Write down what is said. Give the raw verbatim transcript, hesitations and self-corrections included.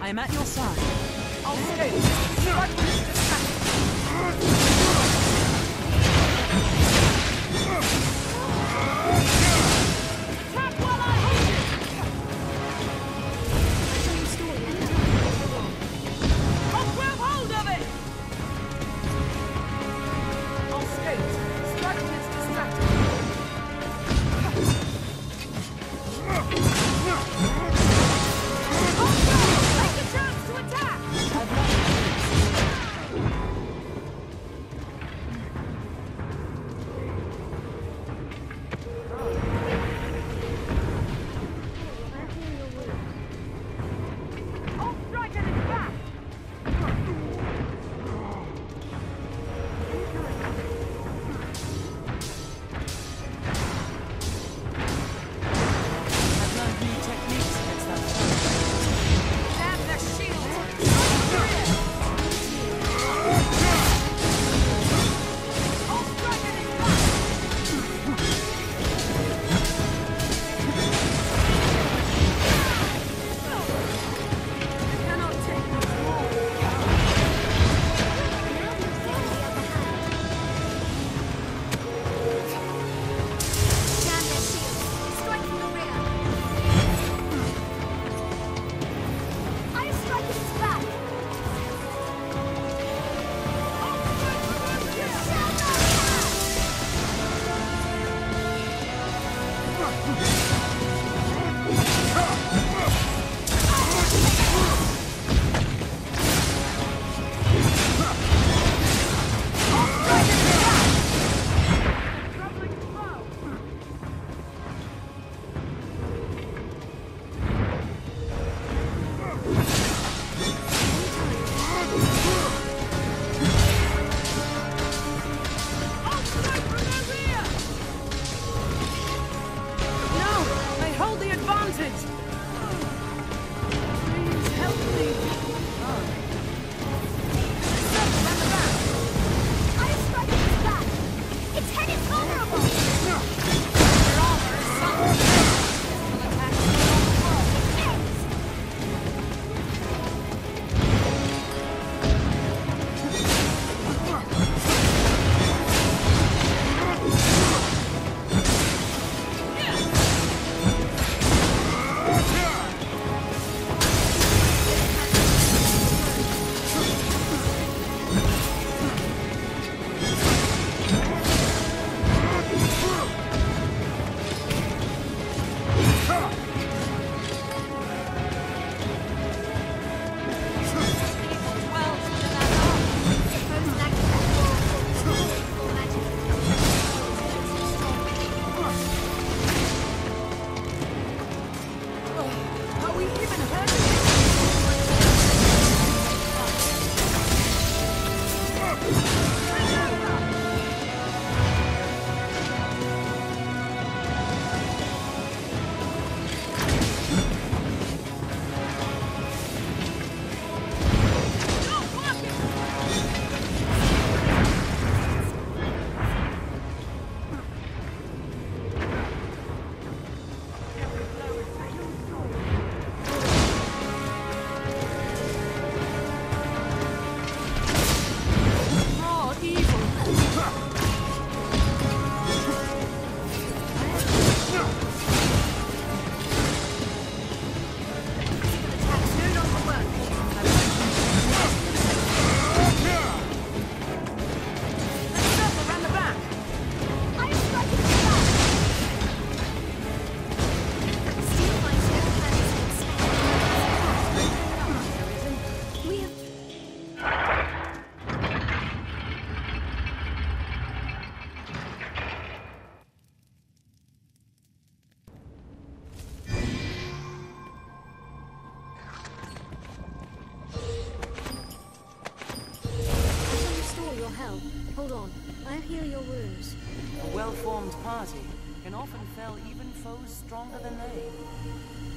I am at your side. I'll stay. Strike when it's distracted. Attack while I hold it! I'll grab hold of it! I'll skate. Strike when it's distracted. Take a chance to attack! I'll strike at its back! I've learned new techniques against that foe. Stab the shield! I'll strike at its back! You cannot take much more. Stand their shields. Strike from the rear. I strike at its back. You shall not pass. Troubling foe! I'll strike from the rear! No! I hold the advantage! Please help me! Circle round the back! I strike at its back. Its head is vulnerable. Your armor is sunk! Will attack It ends. Are we even heard of it? Raw evil! Attacks no longer work. Let's circle round the back! I strike at its back. Steel fighter has been slain. We have I shall restore your health. Hold on. I'll heal your wounds. A well-formed party can often fell even foes stronger than they.